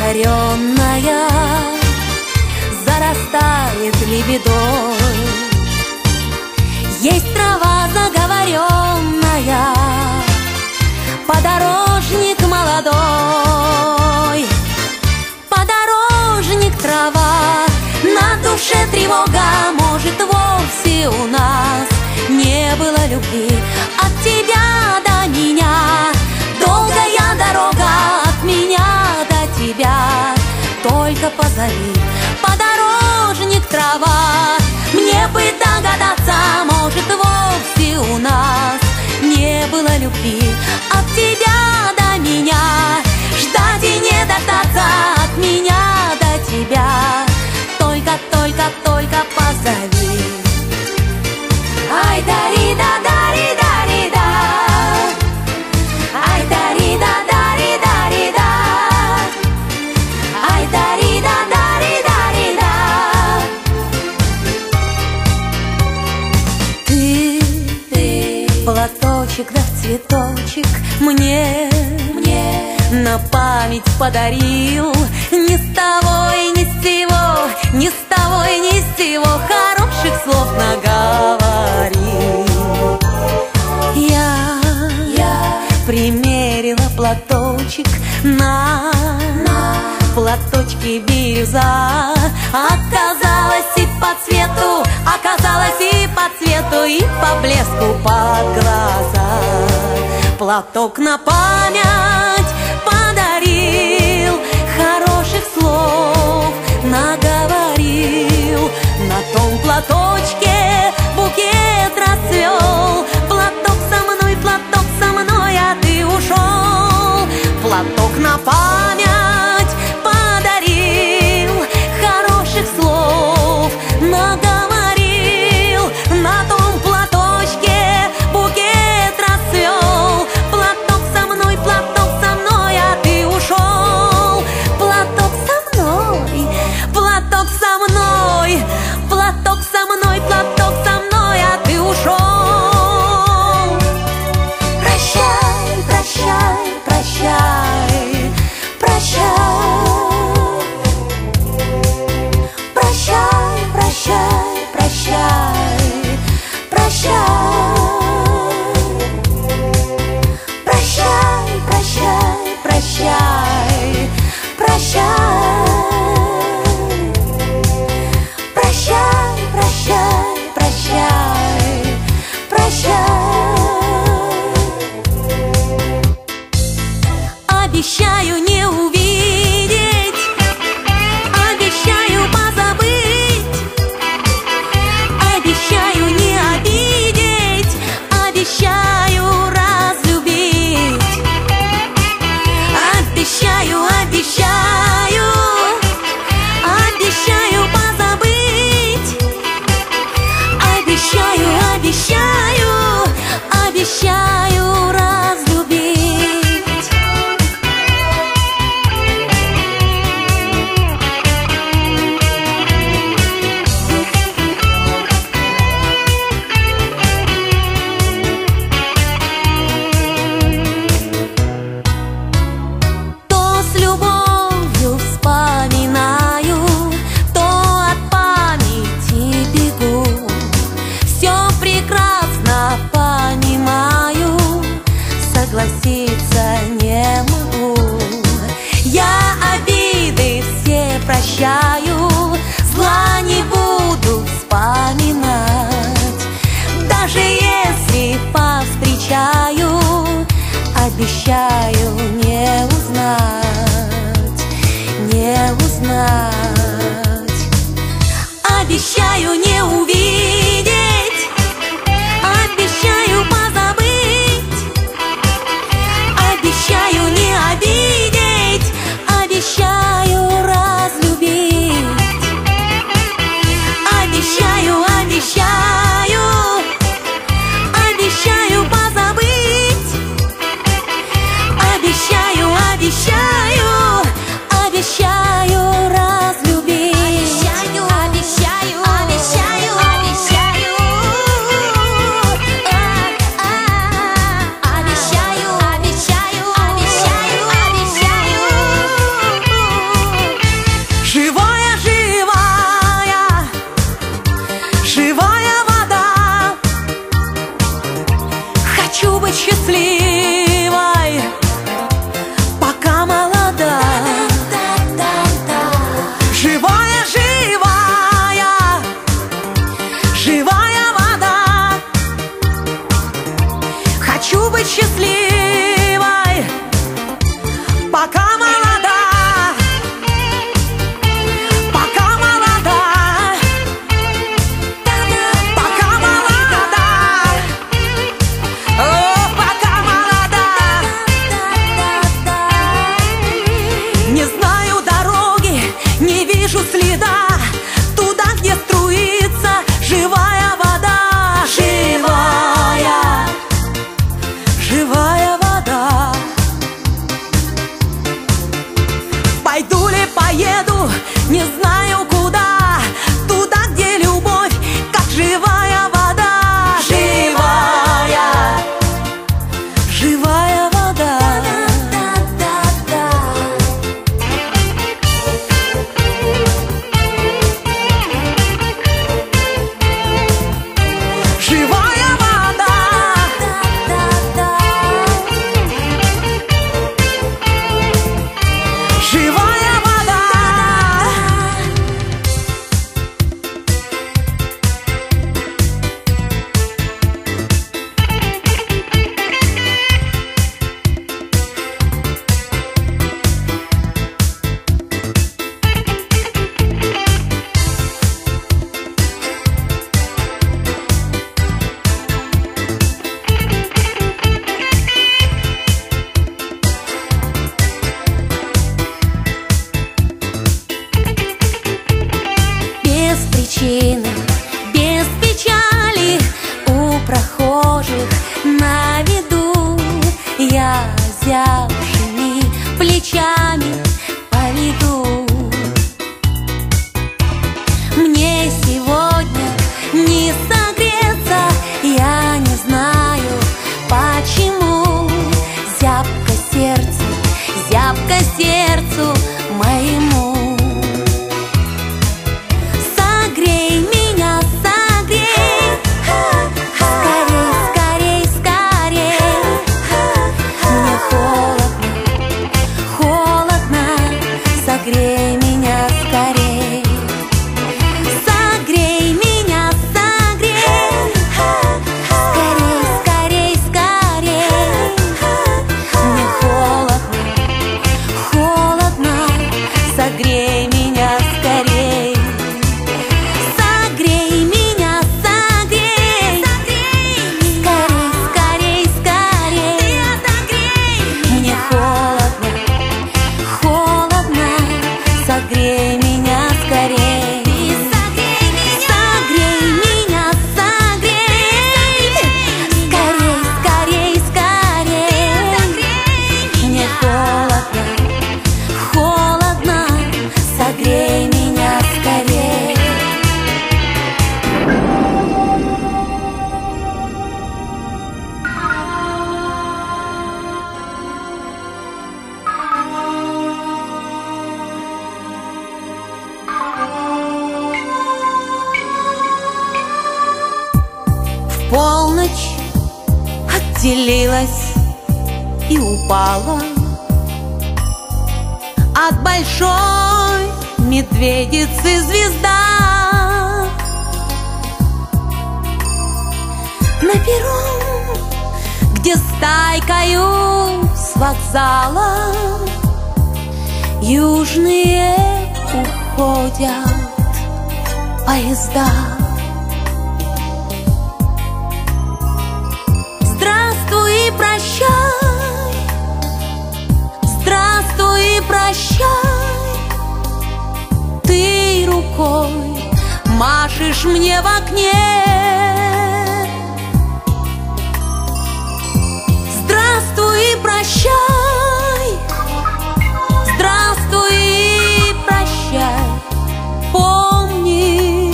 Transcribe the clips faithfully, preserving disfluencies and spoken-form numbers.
озаренная зарастает лебедой. Есть трава заговоренная, подорожник молодой. Подорожник, трава, на душе тревога, может, вовсе у нас не было любви. От тебя до меня долгая дорога, от меня до тебя только позови. Подорожник, трава, мне бы догадаться, может, вовсе у нас не было любви. От тебя до меня ждать и не дождаться, от меня до тебя только, только, только позови. Ай, дари, да, дари, дари, да. Ай, дари, да, дари, дари, да. Ай, дари, да, дари, дари, да. Ты, ты, платочек да цветочек мне, мне на память подарил. Ни с того и ни с сего, ни с того и ни с сего хороших слов наговорил. Я, я примерила платочек на, на платочке бирюза. Оказалось и по цвету, оказалось и по цвету, и по блеску под глаза. Платок на память подарил, хороших слов наговорил. На том платочке букет расцвел. Платок со мной, платок со мной, а ты ушел. Платок на память подарил, хороших слов наговорил. На том платочке букет расцвел. Платок со мной, платок со мной, а ты ушел. Платок со мной, платок со мной, платок со мной, платок со мной, а ты ушел. Прощай, прощай, прощай, прощай. Прощай, прощай, прощай, прощай. Прощай, прощай, прощай, прощай. Прощай, прощай, прощай, прощай. Обещаю не увидеть, обещаю позабыть, обещаю не обидеть, обещаю разлюбить. Обещаю, обещаю, обещаю позабыть, обещаю, обещаю, обещаю разлюбить. То с любовью вспоминаю, то от памяти бегу. Все прекрасно понимаю, согласиться не могу. Я обиды все прощаю, зла не буду вспоминать. Даже если повстречаю, обещаю не узнать, не узнать. Обещаю не увидеть, обещаю позабыть, обещаю не обидеть, обещаю разлюбить. Обещаю, обещаю, обещаю позабыть, обещаю, обещаю, обещаю разлюбить. Обещаю, обещаю, обещаю, обещаю. не знаю куда, туда, где любовь, как живая вода. Живая, живая вода. Живая вода. Живая вода. Без причины, без печали, у прохожих на виду я озябшими плечами поведу. Мне сегодня не согреться, я не знаю почему. Зябко сердцу, зябко сердцу моему. Согрей меня, согрей, скорей, скорей, скорей. Мне холодно, холодно, согрей меня скорей. Согрей меня, согрей, скорей, скорей, скорей. Мне холодно, холодно, согрей меня скорей. Согрей меня, согрей, скорей, скорей, скорей. Мне холодно, холодно, согрей меня скорей. Согрей меня, согрей, скорей, скорей, скорей. Мне холодно, холодно, согрей меня скорей. В полночь отделилась и упала от большой медведицы звезда. На перрон, где стайкою с вокзала южные уходят поезда. Здравствуй и прощай, здравствуй и прощай. Ты рукой машешь мне в окне. Здравствуй и прощай, здравствуй и прощай. Помни,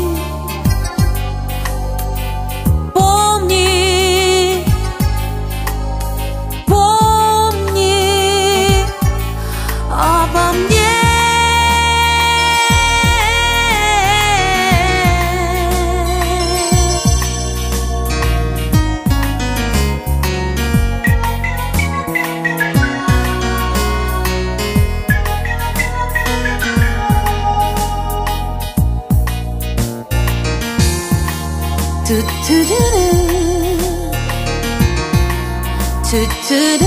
помни, помни обо мне. Do do do do, do do do.